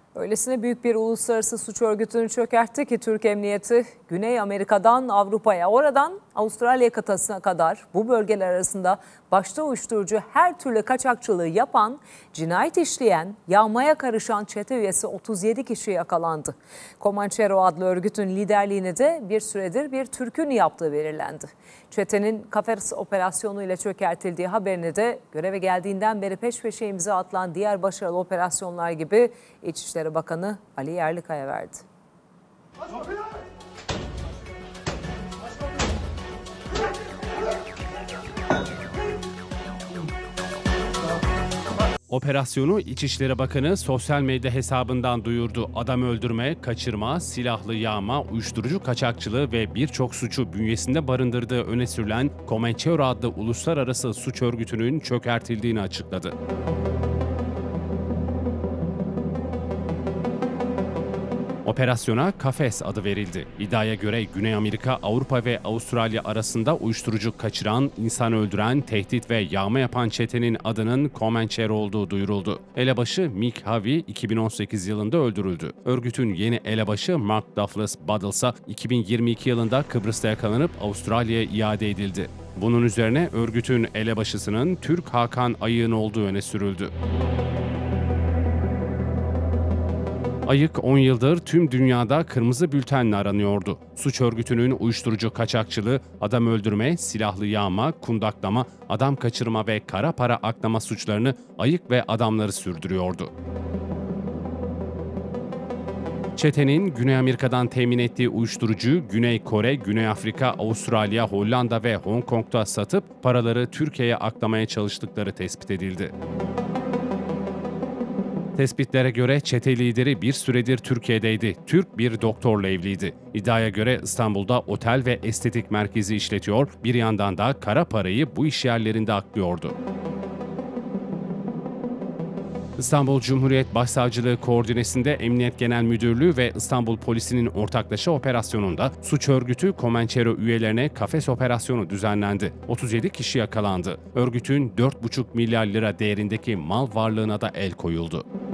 Öylesine büyük bir uluslararası suç örgütünü çökertti ki Türk Emniyeti Güney Amerika'dan Avrupa'ya, oradan Avustralya kıtasına kadar bu bölgeler arasında başta uyuşturucu her türlü kaçakçılığı yapan, cinayet işleyen, yağmaya karışan çete üyesi 37 kişi yakalandı. Comanchero adlı örgütün liderliğini de bir süredir bir Türk'ün yaptığı belirlendi. Çetenin kafes operasyonu ile çökertildiği haberini de göreve geldiğinden beri peş peşe imza atılan diğer başarılı operasyonlar gibi İçişleri Bakanı Ali Yerlikaya verdi. Operasyonu İçişleri Bakanı sosyal medya hesabından duyurdu. Adam öldürme, kaçırma, silahlı yağma, uyuşturucu kaçakçılığı ve birçok suçu bünyesinde barındırdığı öne sürülen Comanchero adlı uluslararası suç örgütünün çökertildiğini açıkladı. Operasyona Kafes adı verildi. İddiaya göre Güney Amerika, Avrupa ve Avustralya arasında uyuşturucu kaçıran, insan öldüren, tehdit ve yağma yapan çetenin adının Comanchero olduğu duyuruldu. Elebaşı Mick Harvey 2018 yılında öldürüldü. Örgütün yeni elebaşı Mark Douglas Buddle ise 2022 yılında Kıbrıs'ta yakalanıp Avustralya'ya iade edildi. Bunun üzerine örgütün elebaşısının Türk Hakan Ayık'ın olduğu öne sürüldü. Ayık 10 yıldır tüm dünyada kırmızı bültenle aranıyordu. Suç örgütünün uyuşturucu kaçakçılığı, adam öldürme, silahlı yağma, kundaklama, adam kaçırma ve kara para aklama suçlarını Ayık ve adamları sürdürüyordu. Çetenin Güney Amerika'dan temin ettiği uyuşturucuyu Güney Kore, Güney Afrika, Avustralya, Hollanda ve Hong Kong'da satıp paraları Türkiye'ye aklamaya çalıştıkları tespit edildi. Tespitlere göre çete lideri bir süredir Türkiye'deydi. Türk bir doktorla evliydi. İddiaya göre İstanbul'da otel ve estetik merkezi işletiyor, bir yandan da kara parayı bu işyerlerinde aklıyordu. İstanbul Cumhuriyet Başsavcılığı koordinesinde Emniyet Genel Müdürlüğü ve İstanbul Polisi'nin ortaklaşa operasyonunda suç örgütü Comanchero üyelerine kafes operasyonu düzenlendi. 37 kişi yakalandı. Örgütün 4,5 milyar lira değerindeki mal varlığına da el koyuldu.